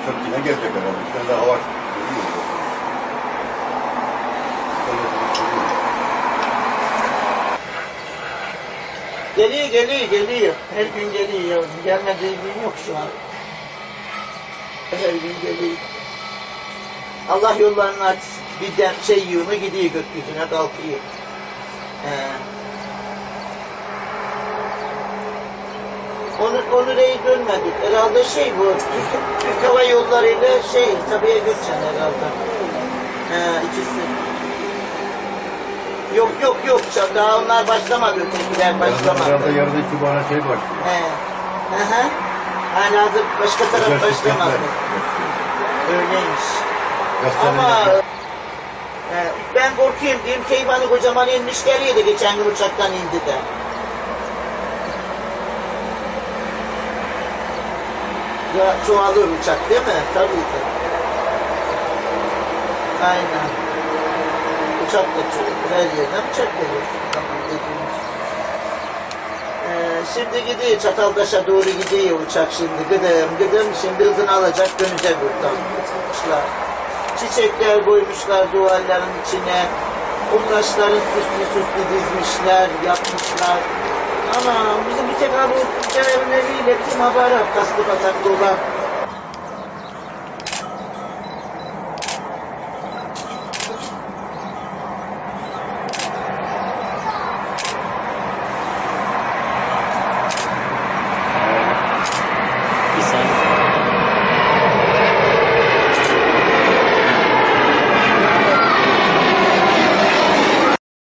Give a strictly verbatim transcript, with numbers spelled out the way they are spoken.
Uçak yine gelecek herhalde. Bir tane daha hava geliyor. Geliyor, geliyor, geliyor. Her gün geliyor. Gelmediği gün yok şu an. Her gün geliyor. Allah yollarını açsın. Bir dem şey yığını gidiyor gökyüzüne kalkıyor. Ee, onu, onu rey dönmedik. Herhalde şey bu, Türk, Türk Hava Yolları ile şey, tabiye göçen herhalde. Ee, ikisi. Yok yok yok, daha onlar başlamadı, ötekiler başlamadı. Herhalde yarın itibaren şey başlıyor. He. Hı hı. Hala da başka taraf başlamadı. Öyleymiş. Ama e, ben korkuyorum diyeyim, Keyvan'ı kocaman inmiş geliyordu geçen gün uçaktan indi de. Ya çoğalır uçak değil mi? Tabii ki. Aynen. Uçak da çoğalır. Her yerden uçak geliyor. Tamam dediğimiz. Ee, şimdi gidiyor Çataldaş'a doğru gidiyor uçak şimdi. Gıdım gıdım şimdi hızını alacak dönecek buradan. Çiçekler koymuşlar duvarların içine. Umraçların süslü süslü dizmişler, yapmışlar. Ama bizim bir tek abi o evleriyle bizim haber kaskı patak dolan.